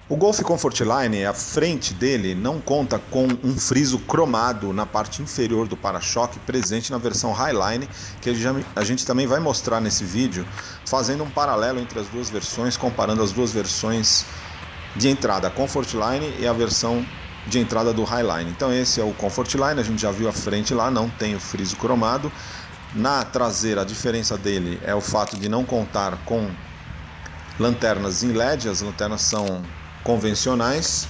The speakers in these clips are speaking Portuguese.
O Golf Comfortline, a frente dele não conta com um friso cromado na parte inferior do para-choque presente na versão Highline, que a gente também vai mostrar nesse vídeo, fazendo um paralelo entre as duas versões, comparando as duas versões de entrada, a Comfortline e a versão de entrada do Highline. Então esse é o Comfortline, a gente já viu a frente lá, não tem o friso cromado. Na traseira, a diferença dele é o fato de não contar com lanternas em LED, as lanternas são convencionais,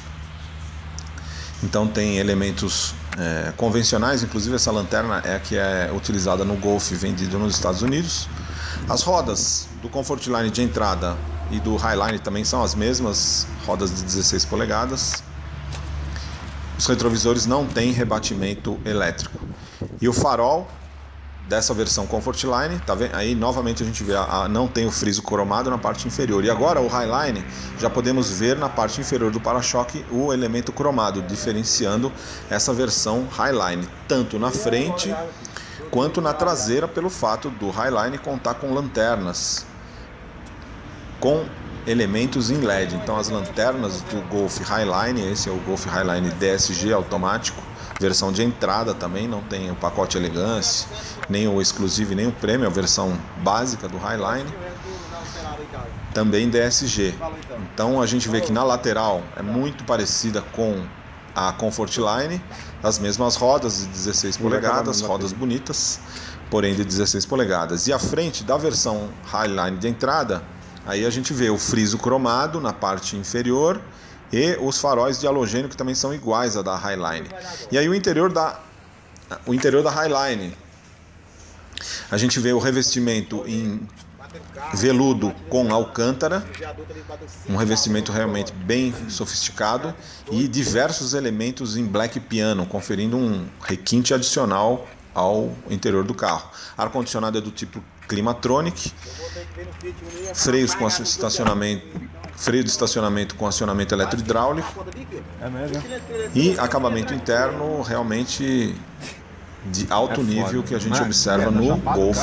então tem elementos convencionais, inclusive essa lanterna é a que é utilizada no Golf vendido nos Estados Unidos. As rodas do Comfortline de entrada e do Highline também são as mesmas, rodas de 16 polegadas. Os retrovisores não têm rebatimento elétrico. E o farol dessa versão Comfortline, tá vendo? Aí novamente a gente vê, não tem o friso cromado na parte inferior. E agora o Highline, já podemos ver na parte inferior do para-choque o elemento cromado, diferenciando essa versão Highline, tanto na frente quanto na traseira, pelo fato do Highline contar com lanternas com elementos em LED. Então as lanternas do Golf Highline, esse é o Golf Highline DSG automático, versão de entrada também, não tem o pacote Elegance, nem o Exclusive, nem o Premium, a versão básica do Highline, também DSG. Então a gente vê que na lateral é muito parecida com a Comfortline, as mesmas rodas de 16 polegadas, rodas bonitas, porém de 16 polegadas. E a frente da versão Highline de entrada, aí a gente vê o friso cromado na parte inferior e os faróis de halogênio, que também são iguais à da Highline. E aí o interior da Highline, a gente vê o revestimento em veludo com alcântara, um revestimento realmente bem sofisticado, e diversos elementos em black piano, conferindo um requinte adicional ao interior do carro. Ar-condicionado é do tipo Climatronic, freios com freio de estacionamento com acionamento eletrohidráulico e acabamento interno realmente de alto nível que a gente observa no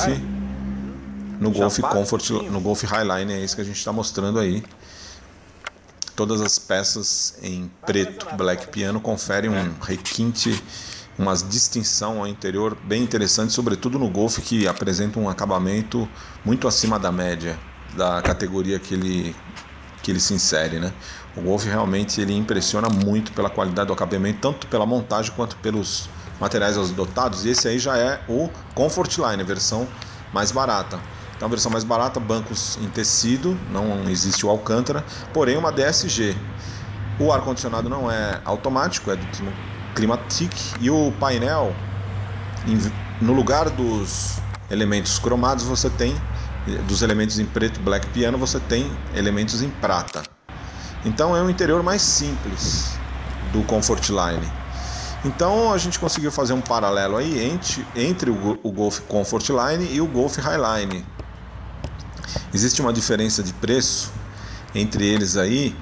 Golf Comfort, no Golf Highline. É isso que a gente está mostrando aí. Todas as peças em preto, black piano, conferem um requinte, uma distinção ao interior bem interessante, sobretudo no Golf, que apresenta um acabamento muito acima da média da categoria que ele se insere, né? O Golf realmente ele impressiona muito pela qualidade do acabamento, tanto pela montagem quanto pelos materiais adotados. E esse aí já é o Comfortline, a versão mais barata. Então a versão mais barata, bancos em tecido, não existe o alcântara, porém uma DSG. O ar-condicionado não é automático, é do tipo Climatic, e o painel, no lugar dos elementos cromados, você tem, dos elementos em preto, black piano, você tem elementos em prata. Então é um interior mais simples do Comfortline. Então a gente conseguiu fazer um paralelo aí entre o Golf Comfortline e o Golf Highline. Existe uma diferença de preço entre eles aí,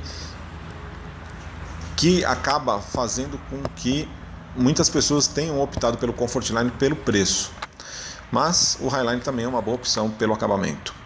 que acaba fazendo com que muitas pessoas tenham optado pelo Comfortline pelo preço. Mas o Highline também é uma boa opção pelo acabamento.